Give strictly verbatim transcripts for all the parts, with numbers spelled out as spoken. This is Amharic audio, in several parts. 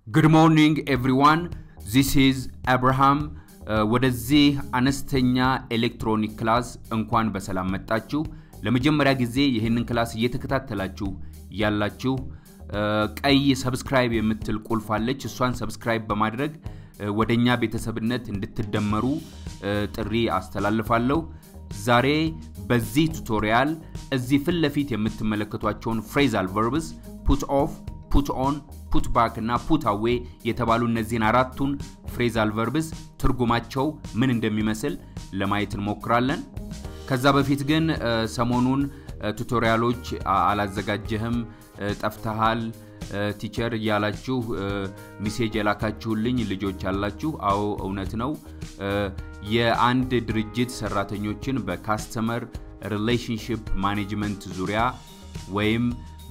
Good morning everyone. This is Abraham. ወደዚህ አነስተኛ ኤሌክትሮኒክ ክላስ እንኳን በሰላም መጣችሁ። ለመጀመሪያ ጊዜ ይሄንን ክላስ እየተከታተላችሁ ያላችሁ ቀይ ሰብስክራይብ የምትል ቁልፍ አለች። እሷን ሰብስክራይብ በማድረግ ወደኛ ቤተሰብነት እንድትደመሩ ጥሪ አስተላልፋለሁ። ዛሬ በዚህ ቱቶሪያል እዚህ ፊት ለፊት የምትመለከቷቸውን phrasal verbs put off, put on, put back እና put away የተባሉ እነዚህን አራቱን phrasal verbs ትርጉማቸው ምን እንደሚመስል ለማየት እንሞክራለን። ከዛ በፊት ግን ሰሞኑን ቱቶሪያሎች አላዘጋጀህም ጠፍተሃል ቲቸር ያላችሁ ሜሴጅ ያላካችሁልኝ ልጆች አላችሁ። አዎ እውነት ነው። የአንድ ድርጅት ሰራተኞችን በካስተመር ሪሌሽንሺፕ ማኔጅመንት ዙሪያ ወይም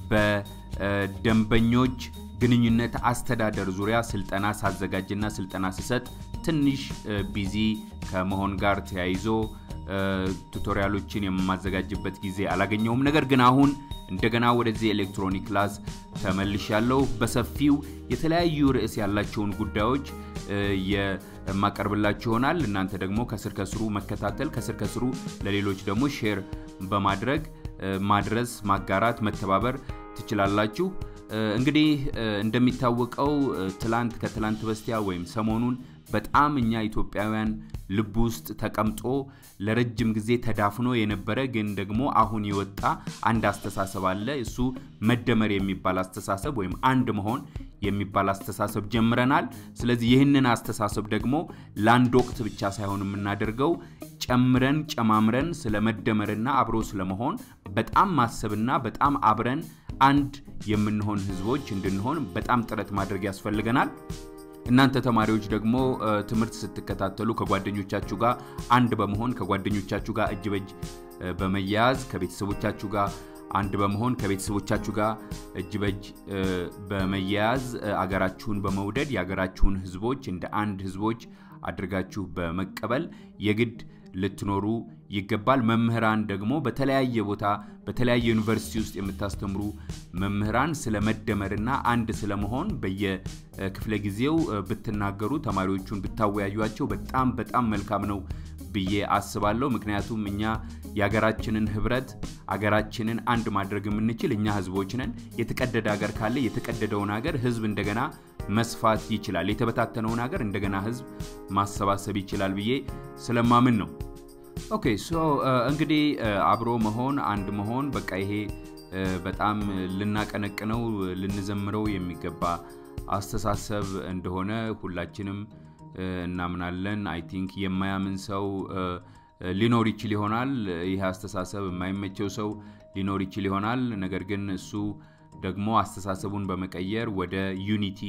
በደንበኞች ግንኙነት አስተዳደር ዙሪያ ስልጠና ሳዘጋጅና ስልጠና ሲሰጥ ትንሽ ቢዚ ከመሆን ጋር ተያይዞ ቱቶሪያሎችን የማዘጋጅበት ጊዜ አላገኘውም። ነገር ግን አሁን እንደገና ወደዚህ ኤሌክትሮኒክ ክላስ ተመልሻለሁ። በሰፊው የተለያዩ ርዕስ ያላቸውን ጉዳዮች የማቀርብላችሁ ይሆናል። እናንተ ደግሞ ከስር ከስሩ መከታተል ከስር ከስሩ ለሌሎች ደግሞ ሼር በማድረግ ማድረስ ማጋራት መተባበር ትችላላችሁ። እንግዲህ እንደሚታወቀው ትላንት ከትላንት በስቲያ ወይም ሰሞኑን በጣም እኛ ኢትዮጵያውያን ልብ ውስጥ ተቀምጦ ለረጅም ጊዜ ተዳፍኖ የነበረ ግን ደግሞ አሁን ይወጣ አንድ አስተሳሰብ አለ። እሱ መደመር የሚባል አስተሳሰብ ወይም አንድ መሆን የሚባል አስተሳሰብ ጀምረናል። ስለዚህ ይህንን አስተሳሰብ ደግሞ ላንድ ወቅት ብቻ ሳይሆን የምናደርገው ጨምረን ጨማምረን ስለመደመርና አብሮ ስለመሆን በጣም ማሰብና በጣም አብረን አንድ የምንሆን ህዝቦች እንድንሆን በጣም ጥረት ማድረግ ያስፈልገናል። እናንተ ተማሪዎች ደግሞ ትምህርት ስትከታተሉ ከጓደኞቻችሁ ጋር አንድ በመሆን ከጓደኞቻችሁ ጋር እጅ በእጅ በመያዝ ከቤተሰቦቻችሁ ጋር አንድ በመሆን ከቤተሰቦቻችሁ ጋር እጅ በእጅ በመያዝ አገራችሁን በመውደድ ያገራችሁን ህዝቦች እንደ አንድ ህዝቦች አድርጋችሁ በመቀበል የግድ ልትኖሩ ይገባል። መምህራን ደግሞ በተለያየ ቦታ በተለያየ ዩኒቨርሲቲ ውስጥ የምታስተምሩ መምህራን ስለመደመርና አንድ ስለመሆን በየክፍለ ጊዜው ብትናገሩ ተማሪዎቹን ብታወያዩአቸው በጣም በጣም መልካም ነው ብዬ አስባለሁ። ምክንያቱም እኛ ያገራችንን ህብረት አገራችንን አንድ ማድረግ የምንችል እኛ ህዝቦች ነን። የተቀደደ ሀገር ካለ የተቀደደውን ሀገር ህዝብ እንደገና መስፋት ይችላል። የተበታተነውን ሀገር እንደገና ህዝብ ማሰባሰብ ይችላል ብዬ ስለማምን ነው። ኦኬ ሶ እንግዲህ አብሮ መሆን አንድ መሆን በቃ ይሄ በጣም ልናቀነቅነው ልንዘምረው የሚገባ አስተሳሰብ እንደሆነ ሁላችንም እናምናለን። አይ ቲንክ የማያምን ሰው ሊኖር ይችል ይሆናል። ይሄ አስተሳሰብ የማይመቸው ሰው ሊኖር ይችል ይሆናል። ነገር ግን እሱ ደግሞ አስተሳሰቡን በመቀየር ወደ ዩኒቲ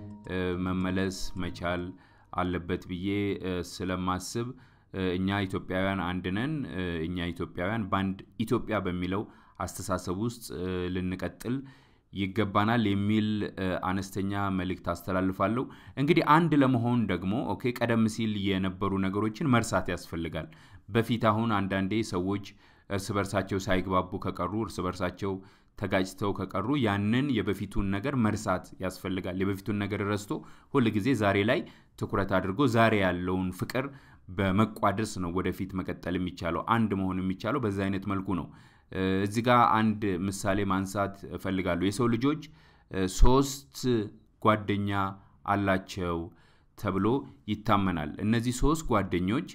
መመለስ መቻል አለበት ብዬ ስለማስብ እኛ ኢትዮጵያውያን አንድ ነን። እኛ ኢትዮጵያውያን ባንድ ኢትዮጵያ በሚለው አስተሳሰብ ውስጥ ልንቀጥል ይገባናል የሚል አነስተኛ መልእክት አስተላልፋለሁ። እንግዲህ አንድ ለመሆን ደግሞ ኦኬ ቀደም ሲል የነበሩ ነገሮችን መርሳት ያስፈልጋል። በፊት አሁን አንዳንዴ ሰዎች እርስ በርሳቸው ሳይግባቡ ከቀሩ እርስ በርሳቸው ተጋጭተው ከቀሩ ያንን የበፊቱን ነገር መርሳት ያስፈልጋል። የበፊቱን ነገር ረስቶ ሁሉ ጊዜ ዛሬ ላይ ትኩረት አድርጎ ዛሬ ያለውን ፍቅር በመቋደስ ነው ወደፊት መቀጠል የሚቻለው አንድ መሆን የሚቻለው በዛ አይነት መልኩ ነው። እዚህ ጋር አንድ ምሳሌ ማንሳት ፈልጋለሁ። የሰው ልጆች ሶስት ጓደኛ አላቸው ተብሎ ይታመናል። እነዚህ ሶስት ጓደኞች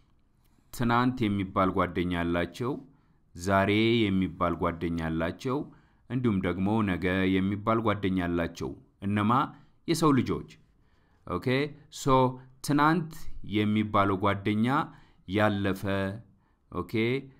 ትናንት የሚባል ጓደኛ አላቸው፣ ዛሬ የሚባል ጓደኛ አላቸው፣ እንዲሁም ደግሞ ነገ የሚባል ጓደኛ አላቸው። እነማ የሰው ልጆች ኦኬ ሶ ትናንት የሚባለው ጓደኛ ያለፈ ኦኬ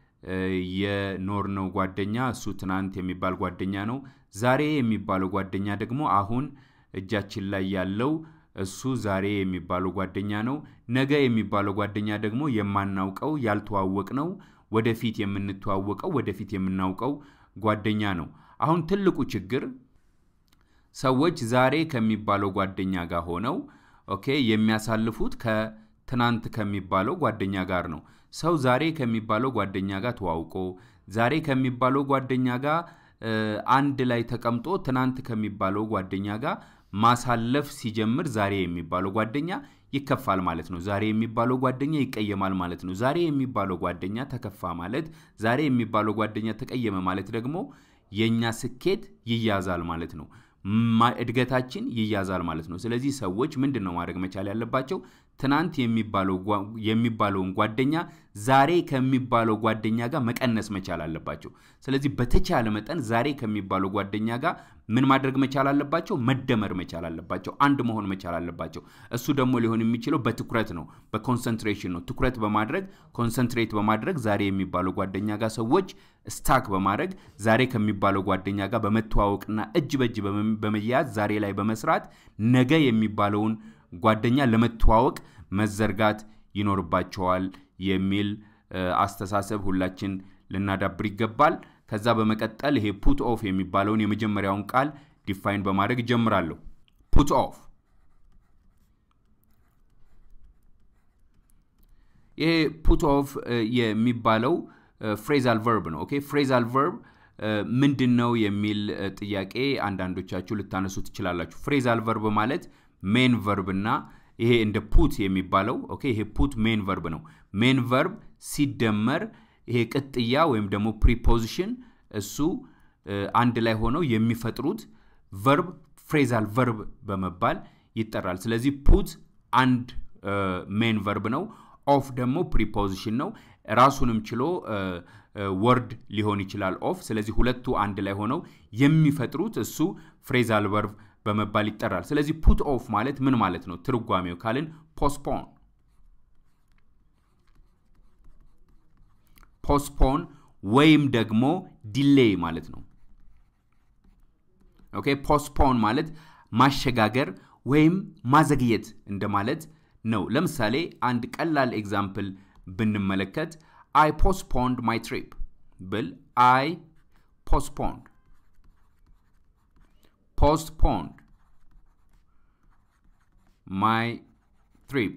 የኖርነው ጓደኛ እሱ ትናንት የሚባል ጓደኛ ነው። ዛሬ የሚባለው ጓደኛ ደግሞ አሁን እጃችን ላይ ያለው እሱ ዛሬ የሚባለው ጓደኛ ነው። ነገ የሚባለው ጓደኛ ደግሞ የማናውቀው ያልተዋወቅነው ወደፊት የምንተዋወቀው ወደፊት የምናውቀው ጓደኛ ነው። አሁን ትልቁ ችግር ሰዎች ዛሬ ከሚባለው ጓደኛ ጋር ሆነው ኦኬ የሚያሳልፉት ከትናንት ከሚባለው ጓደኛ ጋር ነው። ሰው ዛሬ ከሚባለው ጓደኛ ጋር ተዋውቆ ዛሬ ከሚባለው ጓደኛ ጋር አንድ ላይ ተቀምጦ ትናንት ከሚባለው ጓደኛ ጋር ማሳለፍ ሲጀምር ዛሬ የሚባለው ጓደኛ ይከፋል ማለት ነው ዛሬ የሚባለው ጓደኛ ይቀየማል ማለት ነው ዛሬ የሚባለው ጓደኛ ተከፋ ማለት ዛሬ የሚባለው ጓደኛ ተቀየመ ማለት ደግሞ የኛ ስኬት ይያዛል ማለት ነው እድገታችን ይያዛል ማለት ነው ስለዚህ ሰዎች ምንድነው ማድረግ መቻል ያለባቸው ትናንት የሚባለው የሚባለውን ጓደኛ ዛሬ ከሚባለው ጓደኛ ጋር መቀነስ መቻል አለባቸው ስለዚህ በተቻለ መጠን ዛሬ ከሚባለው ጓደኛ ጋር ምን ማድረግ መቻል አለባቸው መደመር መቻል አለባቸው አንድ መሆን መቻል አለባቸው እሱ ደግሞ ሊሆን የሚችለው በትኩረት ነው በኮንሰንትሬሽን ነው ትኩረት በማድረግ ኮንሰንትሬት በማድረግ ዛሬ የሚባለው ጓደኛ ጋር ሰዎች ስታክ በማድረግ ዛሬ ከሚባለው ጓደኛ ጋር በመተዋወቅና እጅ በእጅ በመያዝ ዛሬ ላይ በመስራት ነገ የሚባለውን ጓደኛ ለመተዋወቅ መዘርጋት ይኖርባቸዋል የሚል አስተሳሰብ ሁላችን ልናዳብር ይገባል ከዛ በመቀጠል ይሄ put off የሚባለውን የመጀመሪያውን ቃል ዲፋይን በማድረግ ጀምራለሁ put off ይሄ put off የሚባለው phrasal verb ነው ኦኬ phrasal verb ምንድነው የሚል ጥያቄ አንዳንዶቻችሁ ልታነሱ ትችላላችሁ phrasal verb ማለት main verb እና ይሄ እንደ put የሚባለው ኦኬ ይሄ put main verb ነው main verb ሲደመር ይሄ ቅጥያ ወይም ደግሞ preposition እሱ አንድ ላይ ሆነው የሚፈጥሩት verb phrasal verb በመባል ይጠራል ስለዚህ put አንድ main verb ነው off ደግሞ preposition ነው ራሱንም ችሎ word ሊሆን ይችላል off ስለዚህ ሁለቱ አንድ ላይ ሆነው የሚፈጥሩት እሱ phrasal verb በመባል ይጠራል ስለዚህ put off ማለት ምን ማለት ነው ትርጓሜው ካልን postpone postpone ወይም ደግሞ delay ማለት ነው ኦኬ postpone ማለት ማሸጋገር ወይም ማዘግየት እንደማለት ነው ለምሳሌ አንድ ቀላል ኤግዛምፕል ብንመለከት I postponed my trip ብል I postponed postponed my trip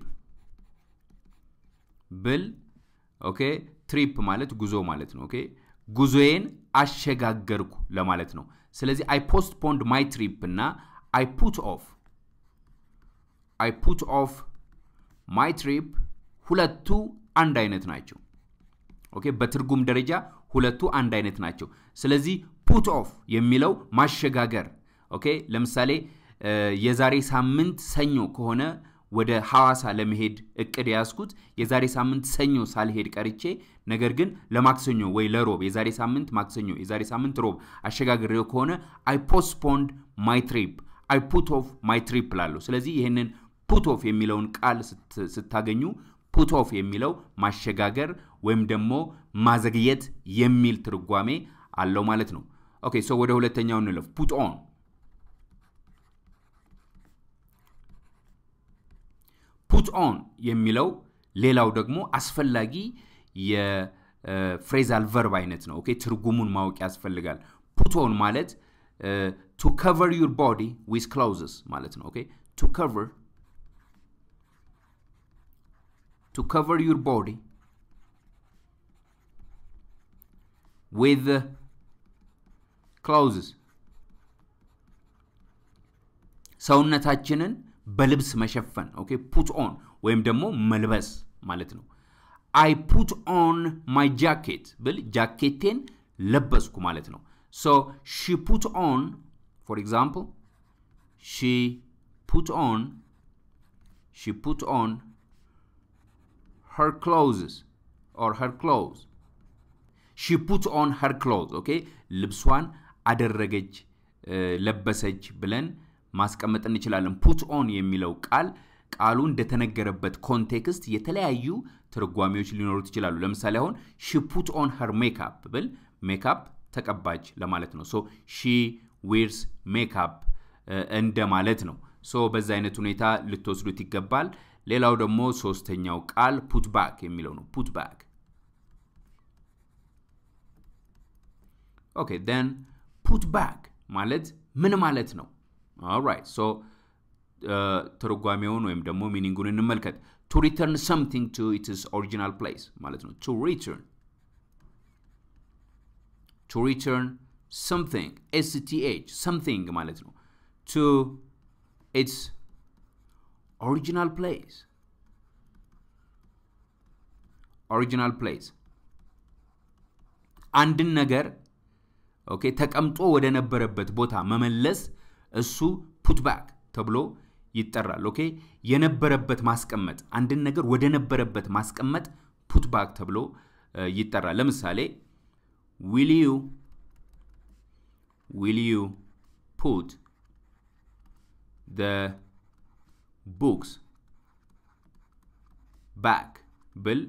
ብል ኦኬ trip ማለት ጉዞ ማለት ነው ኦኬ ጉዞዬን አሸጋገርኩ ለማለት ነው ስለዚህ I postponed my trip እና I put off I put off my trip ሁለቱ አንድ አይነት ናቸው ኦኬ በትርጉም ደረጃ ሁለቱ አንድ አይነት ናቸው ስለዚህ put off የሚለው ማሸጋገር ኦኬ ለምሳሌ የዛሬ ሳምንት ሰኞ ከሆነ ወደ ሐዋሳ ለመሄድ እቅድ ያስኩት የዛሬ ሳምንት ሰኞ ሳልሄድ ቀርቼ ነገር ግን ለማክሰኞ ወይ ለሮብ የዛሬ ሳምንት ማክሰኞ የዛሬ ሳምንት ሮብ አሸጋግሬው ከሆነ I postponed my trip I put off my trip ላለው ስለዚህ ይሄንን put off የሚለውን ቃል ስታገኙ put off የሚለው ማሸጋገር ወይም ደግሞ ማዘግየት የሚል ትርጓሜ አለው ማለት ነው ኦኬ ሶ ወደ ሁለተኛው እንለፍ put on put on የሚለው ሌላው ደግሞ አስፈላጊ የፍሬዛል verb አይነት ነው ኦኬ ትርጉሙን ማወቅ ያስፈልጋል put on ማለት to cover your body with clothes ማለት ነው ኦኬ to cover to cover your body with clothes ሰውነታችንን በልብስ መሸፈን ኦኬ put on ወይም ደግሞ መልበስ ማለት ነው I put on my jacket ብል ጃኬቴን ለበስኩ ማለት ነው so she put on for example she put on she put on her clothes or her clothes she put on her clothes okay ልብሷን አደረገች ለበሰች ብለን ማስቀመጥ እንችላለን put on የሚለው ቃል ቃሉ እንደተነገረበት ኮንቴክስት የተለያዩ ትርጓሜዎች ሊኖሩት ይችላሉ ለምሳሌ አሁን she put on her makeup ብል ሜካፕ ተቀባች ለማለት ነው so she wears makeup እንደማለት ነው so በዛ አይነት ሁኔታ ልትወስዱት ይገባል ሌላው ደግሞ ሶስተኛው ቃል put back የሚለው ነው put back okay then put back ማለት ምን ማለት ነው all right so ትርጓሜውን ወይም ደግሞ ሚኒንጉን እንመልከት to return something to its original place ማለት ነው to return to return something s t h something ማለት ነው to its original place. Original place. አንድን ነገር ኦኬ ተቀምጦ ወደ ነበረበት ቦታ መመለስ እሱ put back ተብሎ ይጠራል ኦኬ የነበረበት ማስቀመጥ አንድን ነገር ወደ ነበረበት ማስቀመጥ put back ተብሎ ይጠራል ለምሳሌ will you will you put the books back ብል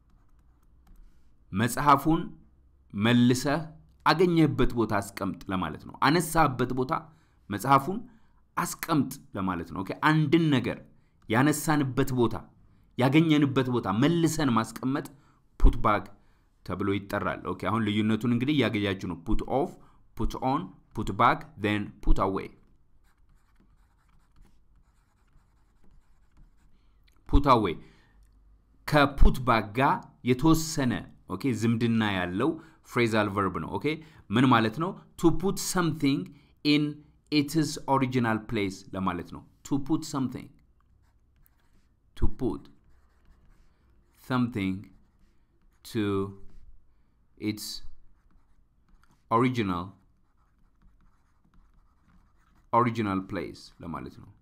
መጽሐፉን መልሰህ አገኘህበት ቦታ አስቀምጥ ለማለት ነው አነሳህበት ቦታ መጽሐፉን አስቀምጥ ለማለት ነው ኦኬ አንድን ነገር ያነሳንበት ቦታ ያገኘንበት ቦታ መልሰን ማስቀመጥ put back ተብሎ ይጠራል ኦኬ አሁን ልዩነቱን እንግዲህ ያገያችሁ ነው put off put on put back then put away put away ከput back ጋር የተወሰነ ኦኬ ዝምድና ያለው phrasal verb ነው ኦኬ ምን ማለት ነው to put something in its original place ለማለት ነው to put something to put something to its original original place ለማለት ነው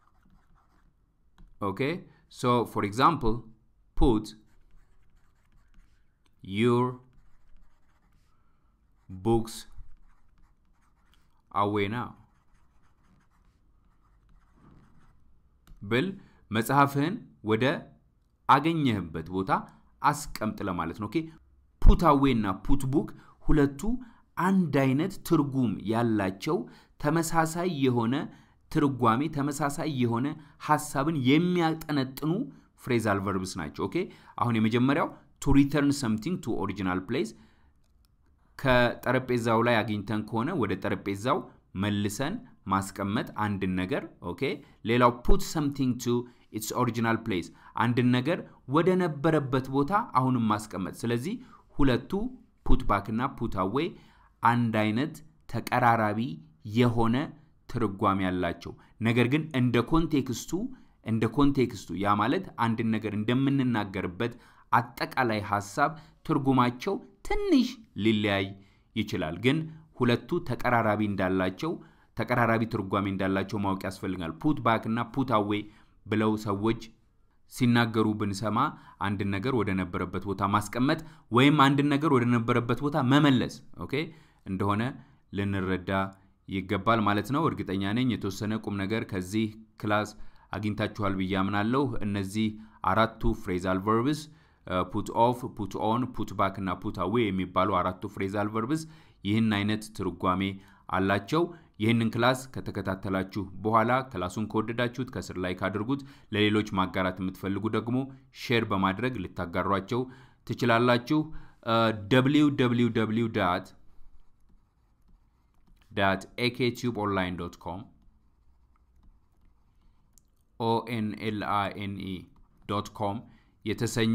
okay so for example put your books away now ብል መጽሐፍህን ወደ አገኘህበት ቦታ አስቀምጥ ለማለት ነው ኦኬ put away እና put book ሁለቱ አንድ አይነት ትርጉም ያላቸው ተመሳሳይ የሆነ ትርጓሜ ተመሳሳይ የሆነ ሐሳብን የሚያጠነጥኑ phrasal verbs ናቸው ኦኬ አሁን የመጀመሪያው to return something to original place ከጠረጴዛው ላይ አግኝተን ከሆነ ወደ ጠረጴዛው መልሰን ማስቀመጥ አንድን ነገር ኦኬ ሌላው put something to its original place አንድን ነገር ወደ ነበረበት ቦታ አሁንም ማስቀመጥ ስለዚህ ሁለቱ put back እና put away አንድ አይነት ተቀራራቢ የሆነ ትርጓሜ ያላቸው ነገር ግን እንደ ኮንቴክስቱ እንደ ኮንቴክስቱ ያ ማለት አንድን ነገር እንደምንናገርበት አጠቃላይ ሐሳብ ትርጉማቸው ትንሽ ሊለያይ ይችላል ግን ሁለቱ ተቀራራቢ እንዳላቸው ተቀራራቢ ትርጓሜ እንዳላቸው ማወቅ ያስፈልጋል put back እና put away ብለው ሰዎች ሲናገሩ ብንሰማ አንድን ነገር ወደ ነበረበት ቦታ ማስቀመጥ ወይም አንድን ነገር ወደ ነበረበት ቦታ መመለስ ኦኬ እንደሆነ ልንረዳ ይገባል ማለት ነው እርግጠኛ ነኝ የተወሰነ ቁም ነገር ከዚህ ክላስ አግኝታችኋል ብያምናለሁ እነዚህ አራቱ phrasal verbs uh, put off put on put back እና put away የሚባሉ አራቱ phrasal verbs ይህን አይነት ትርጓሜ አላቸው ይህንን ክላስ ከተከታተላችሁ በኋላ ክላሱን ከወደዳችሁት ከስር ላይክ አድርጉት ለሌሎች ማጋራት የምትፈልጉ ደግሞ ሼር በማድረግ ልታጋሯቸው ትችላላችሁ w w w dot a k tube online dot com o n l i n e dot com የተሰኘ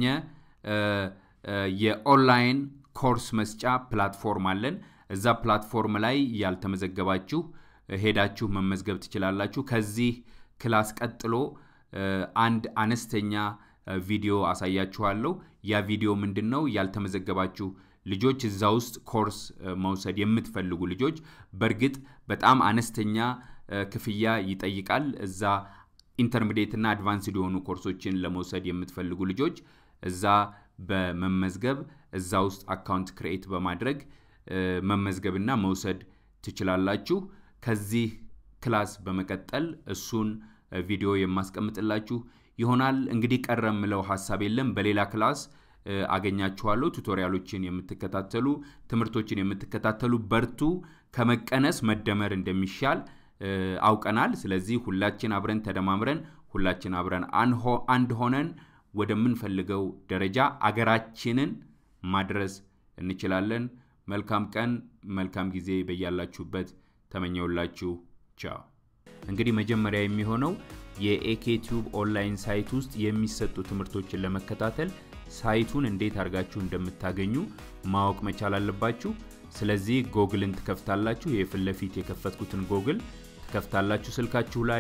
የኦንላይን ኮርስ መስጫ ፕላትፎርም አለን እዛ ፕላትፎርም ላይ ያልተመዘገባችሁ ሄዳችሁ መመዝገብ ትችላላችሁ ከዚህ ክላስ ቀጥሎ አንድ አነስተኛ ቪዲዮ አሳያችኋለሁ ያ ቪዲዮ ምንድነው ያልተመዘገባችሁ ልጆች እዛ ውስጥ ኮርስ መውሰድ የምትፈልጉ ልጆች በርግጥ በጣም አነስተኛ ክፍያ ይጠይቃል እዛ ኢንተርሚዲየት እና አድቫንስድ የሆኑ ኮርሶችን ለመውሰድ የምትፈልጉ ልጆች እዛ በመመዝገብ እዛ ውስጥ አካውንት ክሬት በማድረግ መመዝገብና መውሰድ ትችላላችሁ ከዚህ ክላስ በመቀጠል እሱን ቪዲዮ የማስቀምጥላችሁ ይሆናል እንግዲህ ቀረምለው ሐሳብ የለም በሌላ ክላስ አገኛችኋለሁ ቱቶሪያሎችን የምትከታተሉ ትምርቶችን የምትከታተሉ በርቱ ከመቀነስ መደመር እንደሚሻል አውቀናል ስለዚህ ሁላችን አብረን ተደማምረን ሁላችን አብረን አንድ ሆነን ወደምንፈልገው ደረጃ አገራችንን ማድረስ እንችላለን መልካም ቀን መልካም ጊዜ በያላችሁበት ተመኘውላችሁ ቻው እንግዲህ መጀመሪያ የሚሆነው የኤኬቲዩብ ኦንላይን ሳይት ውስጥ የሚሰጡ ትምርቶችን ለመከታተል ሳይቱን እንዴት አርጋችሁ እንደምታገኙ ማወቅ መቻል አለባችሁ ስለዚህ ጎግልን ትከፍታላችሁ የፍለፊት የከፈትኩትን ጎግል ትከፍታላችሁ ስልካችሁ ላይ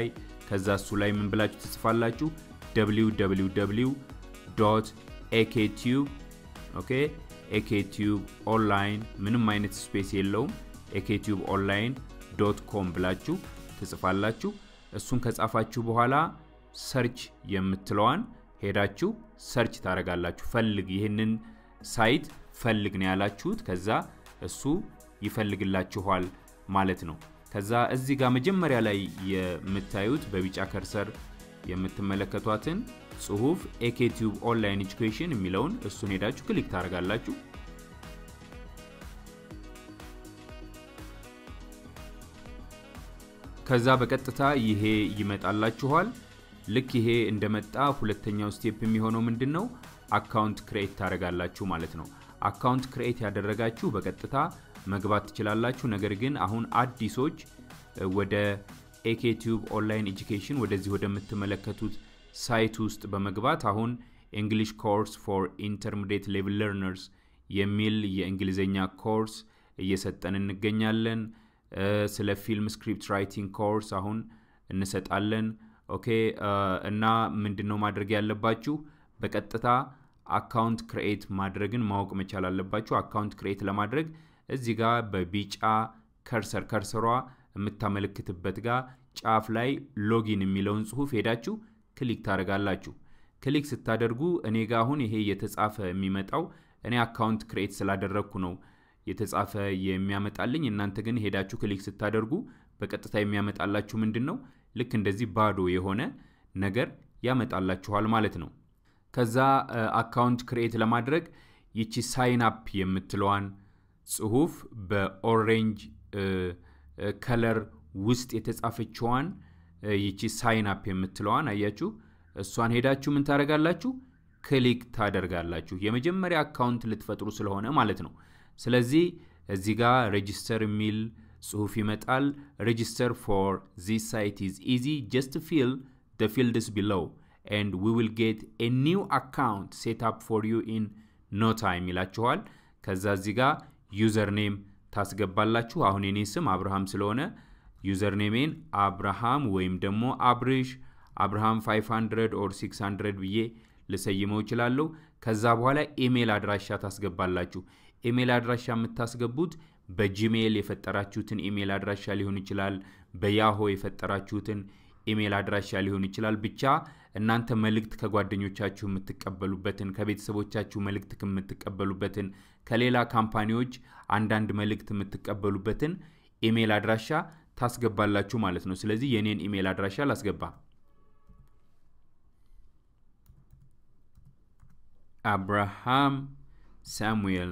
ከዛ እሱ ላይ ምን ብላችሁ ትጽፋላችሁ w w w dot a k tube ኦኬ a k tube online ምንም አይነት ስፔስ የለውም a k tube online dot com ብላችሁ ትጽፋላችሁ እሱን ከጻፋችሁ በኋላ ሰርች የምትለዋን ሄዳችሁ ሰርች ታረጋላችሁ ፈልግ ይሄንን ሳይት ፈልግ ነው ያላችሁት ከዛ እሱ ይፈልግላችኋል ማለት ነው ከዛ እዚህ ጋር መጀመሪያ ላይ የምታዩት በቢጫ ከርሰር የምትመለከቷትን ጽሁፍ a k tube online education የሚለውን እሱን ሄዳችሁ ክሊክ ታረጋላችሁ ከዛ በቀጥታ ይሄ ይመጣላችኋል ልክ ይሄ እንደመጣ ሁለተኛው ስቴፕ የሚሆነው ምንድነው አካውንት ክሬት ታረጋላችሁ ማለት ነው አካውንት ክሬት ያደረጋችሁ በቀጥታ መግባት ትችላላችሁ ነገር ግን አሁን አዲሶች ወደ a k tube online education ወደዚህ ወደምትመለከቱት ሳይት ውስጥ በመግባት አሁን English course for intermediate level learners የሚል የእንግሊዘኛ ኮርስ እየሰጠን እንገኛለን ስለ ፊልም ስክሪፕት ራይቲንግ ኮርስ አሁን እንሰጣለን ኦኬ እና ምንድነው ማድረግ ያለባችሁ በቀጥታ አካውንት ክሬት ማድረግን ማወቅ መቻል አለባችሁ አካውንት ክሬት ለማድረግ እዚህ ጋር በቢጫ ከርሰር ከርሰሯ የምታመለክትበት ጋር ጫፍ ላይ ሎጊን የሚለውን ጽሁፍ ሄዳችሁ ክሊክ ታረጋላችሁ ክሊክ ስታደርጉ እኔ ጋር አሁን ይሄ የተጻፈ የሚመጣው እኔ አካውንት ክሬት ስላደረኩ ነው የተጻፈ የሚያመጣልኝ እናንተ ግን ሄዳችሁ ክሊክ ስታደርጉ በቀጥታ የሚያመጣላችሁ ምንድነው ልክ እንደዚህ ባዶ የሆነ ነገር ያመጣላችኋል ማለት ነው ከዛ አካውንት ክሬት ለማድረግ ይቺ ሳይን አፕ የምትለዋን ጽሁፍ በኦሬንጅ ከለር ውስጥ የተጻፈችዋን ይቺ ሳይን አፕ የምትለዋን አያችሁ እሷን ሄዳችሁ ምን ታረጋላችሁ ክሊክ ታደርጋላችሁ የመጀመሪያ አካውንት ልትፈጥሩ ስለሆነ ማለት ነው ስለዚህ እዚህ ጋር ሬጂስተር የሚል ጽሁፍ ይመጣል register for this site is easy just fill the fields below and we will get a new account set up for you in no time ይላችኋል ከዛ እዚህ ጋር ዩዘር ኔም ታስገባላችሁ አሁን የኔ ስም አብርሃም ስለሆነ ዩዘር ኔሜን አብርሃም ወይም ደግሞ አብሪሽ አብርሃም five hundred or six hundred ብዬ ልሰይመው ይችላልው ከዛ በኋላ ኢሜል አድራሻ ታስገባላችሁ ኢሜል አድራሻ የምታስገቡት በጂሜል የፈጠራችሁትን ኢሜል አድራሻ ሊሆን ይችላል በያሆ የፈጠራችሁትን ኢሜል አድራሻ ሊሆን ይችላል ብቻ እናንተ መልእክት ከጓደኞቻችሁ የምትቀበሉበትን ከቤተሰቦቻችሁ መልእክት የምትቀበሉበትን ከሌላ ካምፓኒዎች አንዳንድ መልእክት የምትቀበሉበትን ኢሜል አድራሻ ታስገባላችሁ ማለት ነው ስለዚህ የኔን ኢሜል አድራሻ ላስገባ አብርሃም ሳሙኤል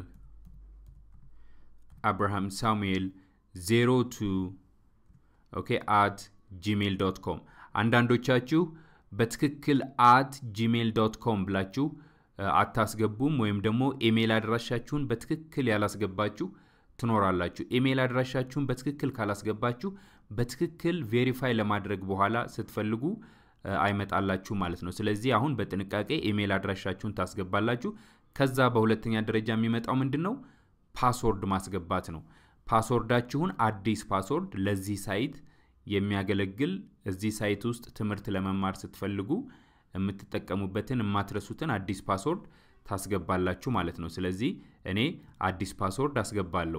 Abraham Samuel zero two okay at gmail dot com አንዳንዶቻችሁ በትክክል at gmail dot com ብላችሁ አታስገቡም ወይም ደግሞ ኢሜል አድራሻችሁን በትክክል ያላስገባችሁ ትኖራላችሁ ኢሜል አድራሻችሁን በትክክል ካላስገባችሁ በትክክል ቬሪፋይ ለማድረግ በኋላ ስትፈልጉ አይመጣላችሁ ማለት ነው ስለዚህ አሁን በጥንቃቄ ኢሜል አድራሻችሁን ታስገባላችሁ ከዛ በሁለተኛ ደረጃ የሚመጣው ምንድነው ፓስወርድ ማስገባት ነው ፓስወርዳችሁን አዲስ ፓስወርድ ለዚህ ሳይት የሚያገለግል እዚህ ሳይት ውስጥ ትምህርት ለመማር ስትፈልጉ የምትጠቀሙበትን የማትረሱትን አዲስ ፓስወርድ ታስገባላችሁ ማለት ነው ስለዚህ እኔ አዲስ ፓስወርድ አስገባለሁ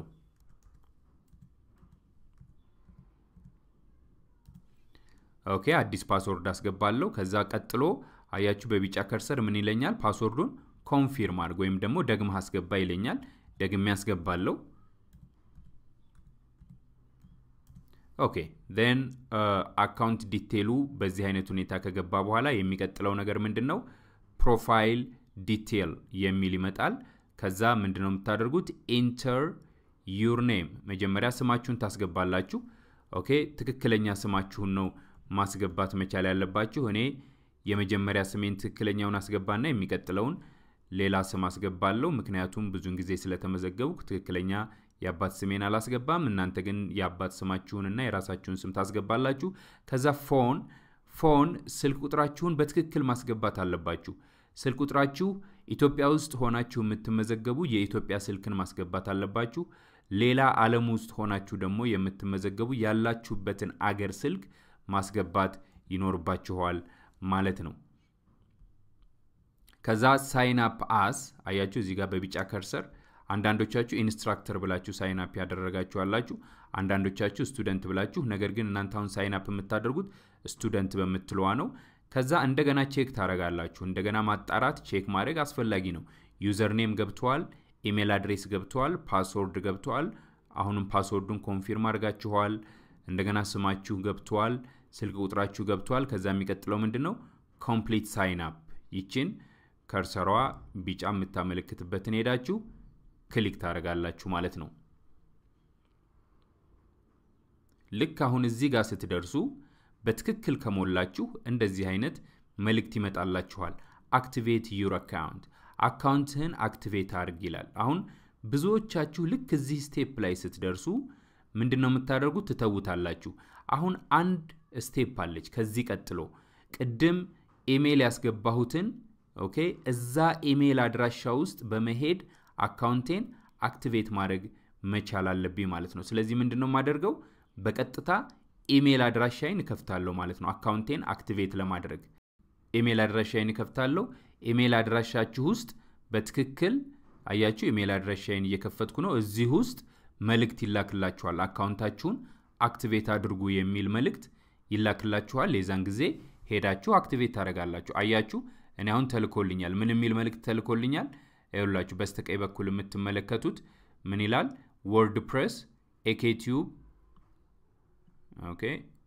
ኦኬ አዲስ ፓስወርድ አስገባለሁ ከዛ ቀጥሎ አያችሁ በቢጫ ከርሰር ምን ይለኛል ፓስወርዱን ኮንፊርም አድርጉ ወይም ደግሞ ደግመህ አስገባ ይለኛል ደግሜ ያስገባለሁ ኦኬ then አካውንት ዲቴይሉ በዚህ አይነት ሁኔታ ከገባ በኋላ የሚቀጥለው ነገር ምንድነው ፕሮፋይል ዲቴይል የሚል ይመጣል ከዛ ምንድነው የምታደርጉት enter your name መጀመሪያ ስማችሁን ታስገባላችሁ ኦኬ ትክክለኛ ስማችሁን ነው ማስገባት መቻል ያለባችሁ እኔ የመጀመሪያ ስሜን ትክክለኛውን አስገባና የሚቀጥለውን ሌላ ስም አስገባለሁ ምክንያቱም ብዙን ጊዜ ስለተመዘገቡክ ትክክለኛ ያባት ስሜን አላስገባም እናንተ ግን ያባት ስማችሁንና የራሳችሁን ስም ታስገባላችሁ ከዛ ፎን ፎን ስልክ ቁጥራችሁን በትክክል ማስገባት አለባችሁ ስልክ ቁጥራችሁ ኢትዮጵያ ውስጥ ሆናችሁ የምትመዘገቡ የኢትዮጵያ ስልክን ማስገባት አለባችሁ ሌላ ዓለም ውስጥ ሆናችሁ ደግሞ የምትመዘገቡ ያላችሁበትን አገር ስልክ ማስገባት ይኖርባችኋል ማለት ነው ከዛ ሳይን አፕ አስ አያችሁ እዚህ ጋር በቢጫ ከርሰር አንዳንዶቻችሁ ኢንስትራክተር ብላችሁ ሳይን አፕ ያደረጋችሁ አላችሁ አንዳንዶቻችሁ ስቱደንት ብላችሁ ነገር ግን እናንተ አሁን ሳይን አፕ የምታደርጉት ስቱደንት በመትለዋ ነው ከዛ እንደገና ቼክ ታረጋላችሁ እንደገና ማጣራት ቼክ ማድረግ አስፈላጊ ነው ዩዘር ኔም ገብቷል ኢሜል አድሬስ ገብቷል ፓስወርድ ገብቷል አሁንም ፓስወርዱን ኮንፊርም አድርጋችኋል እንደገና ስማችሁ ገብቷል ስልክ ቁጥራችሁ ገብቷል ከዛ የሚቀጥለው ምንድነው ኮምፕሊት ሳይን አፕ ይችን ከርሰሯ ቢጫ የምታመለክትበትን ሄዳችሁ ክሊክ ታረጋላችሁ ማለት ነው ልክ አሁን እዚህ ጋር ስትደርሱ በትክክል ከሞላችሁ እንደዚህ አይነት መልእክት ይመጣላችኋል አክቲቬት ዩር አካውንት አካውንትህን አክቲቬት አድርግ ይላል አሁን ብዙዎቻችሁ ልክ እዚህ ስቴፕ ላይ ስትደርሱ ምንድነው የምታደርጉት ትተውታላችሁ አሁን አንድ ስቴፕ አለች ከዚህ ቀጥሎ ቅድም ኢሜል ያስገባሁትን ኦኬ እዛ ኢሜል አድራሻ ውስጥ በመሄድ አካውንቴን አክቲቬት ማድረግ መቻል አለብኝ ማለት ነው ስለዚህ ምንድነው ማደርገው በቀጥታ ኢሜል አድራሻዬን ከፍታለሁ ማለት ነው አካውንቴን አክቲቬት ለማድረግ ኢሜል አድራሻዬን ከፍታለሁ ኢሜል አድራሻችሁ ውስጥ በትክክል አያችሁ ኢሜል አድራሻዬን እየከፈትኩ ነው እዚህ ውስጥ መልእክት ይላክላችኋል አካውንታችሁን አክቲቬት አድርጉ የሚል መልእክት ይላክላችኋል ለዛን ጊዜ ሄዳችሁ አክቲቬት ታረጋላችሁ አያችሁ እኔ አሁን ተልኮልኛል ምን የሚል መልእክት ተልኮልኛል አይውላችሁ በስተቀኝ በኩል የምትመለከቱት ምን ይላል WordPress ኤኬቲዩብ ኦኬ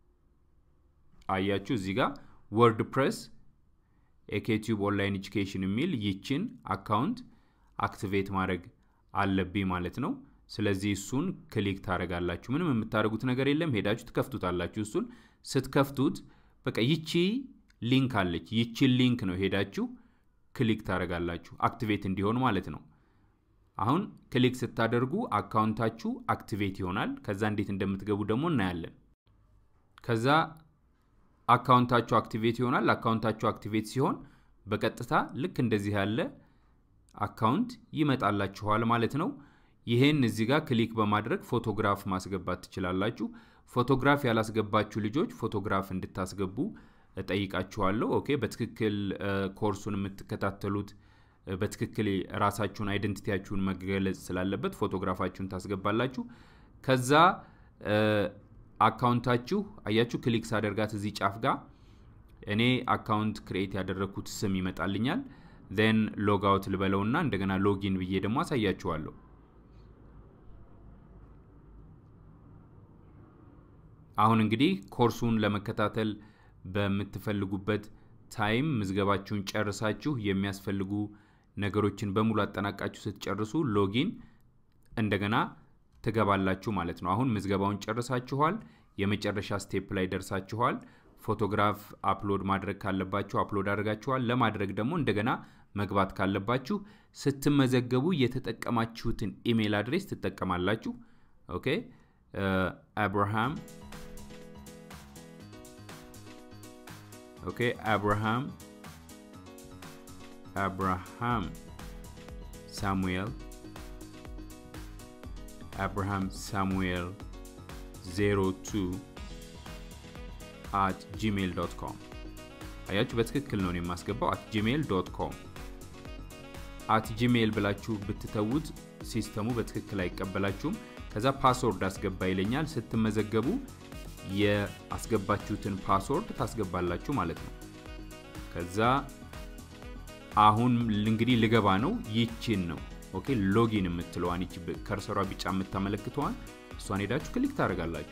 አያችሁ እዚህ ጋር WordPress ኤኬቲዩብ ኦንላይን ኤጁኬሽን የሚል ይችን አካውንት አክቲቬት ማድረግ አለብኝ ማለት ነው ስለዚህ እሱን ክሊክ ታረጋላችሁ ምንም የምታረጉት ነገር የለም ሄዳችሁ ትከፍቱታላችሁ እሱን ስትከፍቱት በቃ ይቺ ሊንክ አለች ይቺ ሊንክ ነው ሄዳችሁ ክሊክ ታረጋላችሁ አክቲቬት እንዲሆን ማለት ነው አሁን ክሊክ ስታደርጉ አካውንታችሁ አክቲቬት ይሆናል ከዛ እንዴት እንደምትገቡ ደግሞ እናያለን ከዛ አካውንታችሁ አክቲቬት ይሆናል አካውንታችሁ አክቲቬት ሲሆን በቀጥታ ልክ እንደዚህ ያለ አካውንት ይመጣላችኋል ማለት ነው ይሄን እዚህ ጋር ክሊክ በማድረግ ፎቶግራፍ ማስገባት ትችላላችሁ ፎቶግራፍ ያላስገባችሁ ልጆች ፎቶግራፍ እንድታስገቡ እጠይቃችኋለሁ ኦኬ በትክክል ኮርሱን የምትከታተሉት በትክክል ራሳችሁን አይደንቲቲያችሁን መገለጽ ስላለበት ፎቶግራፋችሁን ታስገባላችሁ ከዛ አካውንታችሁ አያችሁ ክሊክ ሳደርጋት እዚህ ጫፍ ጋር እኔ አካውንት ክሬት ያደረኩት ስም ይመጣልኛል then log out ልበለውና እንደገና ሎጊን ብዬ ደግሞ አሳያችኋለሁ አሁን እንግዲህ ኮርሱን ለመከታተል በመትፈልጉበት ታይም ምዝገባችሁን ጨርሳችሁ የሚያስፈልጉ ነገሮችን በሙሉ አጠናቃችሁ ስትጨርሱ ሎጊን እንደገና ተገባላችሁ ማለት ነው አሁን ምዝገባውን ጨርሳችኋል የመጨረሻ ስቴፕ ላይ ደርሳችኋል ፎቶግራፍ አፕሎድ ማድረግ ካለባችሁ አፕሎድ አድርጋችኋል ለማድረግ ደግሞ እንደገና መግባት ካለባችሁ ስትመዘገቡ የተጠቀማችሁትን ኢሜል አድሬስ ትጠቀማላችሁ ኦኬ አብርሃም ኦኬ አብርሃም አብርሃም ሳሙኤል Abraham Samuel zero two at gmail dot com አያችሁ በትክክል ነው የማስገባው at gmail dot com at gmail ብላችሁ ብትተውት ሲስተሙ በትክክል አይቀበላችሁም ከዛ ፓስወርድ አስገባ ይለኛል ስትመዘገቡ የአስገባችሁትን ፓስወርድ ታስገባላችሁ ማለት ነው ከዛ አሁን እንግዲህ ልገባ ነው ይቺን ነው ኦኬ ሎጊን የምትለዋን እቺ ከርሰሯ ቢጫ የምታመለክተዋን እሷን ሄዳችሁ ክሊክ ታረጋላችሁ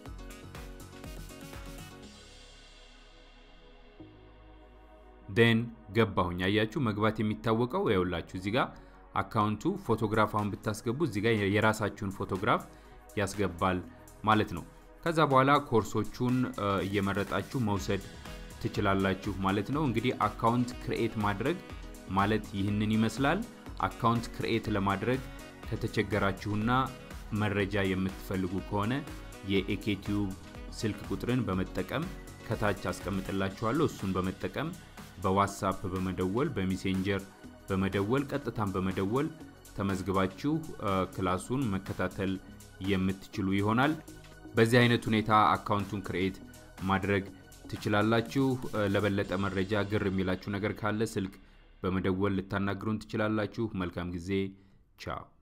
then ገባሁኝ አያችሁ መግባት የሚታወቀው ያውላችሁ እዚህ ጋር አካውንቱ ፎቶግራፍ አሁን ብታስገቡ እዚህ ጋር የራሳችሁን ፎቶግራፍ ያስገባል ማለት ነው ከዛ በኋላ ኮርሶቹን እየመረጣችሁ መውሰድ ትችላላችሁ ማለት ነው እንግዲህ አካውንት ክሬት ማድረግ ማለት ይህንን ይመስላል አካውንት ክሬት ለማድረግ ከተቸገራችሁና መረጃ የምትፈልጉ ከሆነ የኤኬቲዩብ ስልክ ቁጥርን በመጠቀም ከታች አስቀምጥላችኋለሁ እሱን በመጠቀም በዋትስአፕ በመደወል በሜሴንጀር በመደወል ቀጥታን በመደወል ተመዝግባችሁ ክላሱን መከታተል የምትችሉ ይሆናል በዚህ አይነት ሁኔታ አካውንቱን ክሬት ማድረግ ትችላላችሁ ለበለጠ መረጃ ግር የሚላችሁ ነገር ካለ ስልክ በመደወል ልታናግሩን ትችላላችሁ መልካም ጊዜ ቻው